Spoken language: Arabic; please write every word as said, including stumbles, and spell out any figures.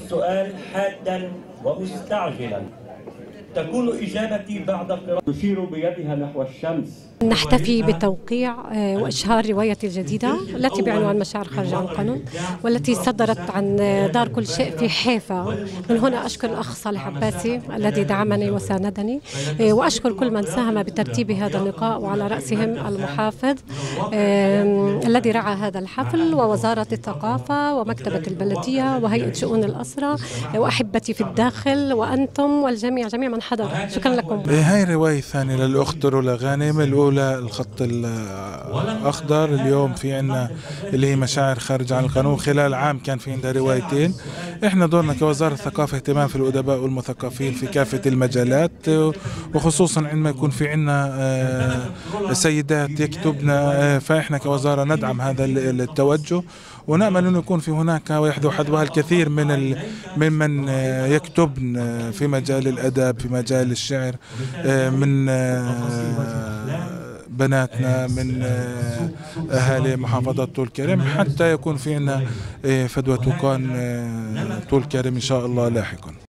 السؤال حادا ومستعجلا. تكون إجابتي بعد قراءة. تشير بيدها نحو الشمس. نحتفي بتوقيع وإشهار روايتي الجديدة التي بعنوان مشاعر خارج عن القانون، والتي صدرت عن دار كل شيء في حيفا. من هنا أشكر الأخ صالح عباسي الذي دعمني وساندني، وأشكر كل من ساهم بترتيب هذا اللقاء، وعلى رأسهم المحافظ الذي رعى هذا الحفل، ووزارة الثقافة، ومكتبة البلدية، وهيئة شؤون الأسرة، وأحبتي في الداخل، وأنتم والجميع، جميع من حضر. شكرا لكم. هاي الرواية الثانية للأخت رولا غانم. الأولى الخط الأخضر، اليوم في عنا اللي هي مشاعر خارج عن القانون. خلال عام كان في عندها روايتين. احنا دورنا كوزارة الثقافة اهتمام في الأدباء والمثقفين في كافة المجالات، وخصوصا عندما يكون في عنا سيدات يكتبنا، فاحنا كوزارة ندعم هذا التوجه، ونأمل أن يكون في هناك ويحدو حدوها الكثير من ممن يكتبن في مجال الأدب، في مجال الشعر، من بناتنا، من أهالي محافظة طول كرم، حتى يكون في عنا فدوى توقان طول كرم إن شاء الله لاحقا.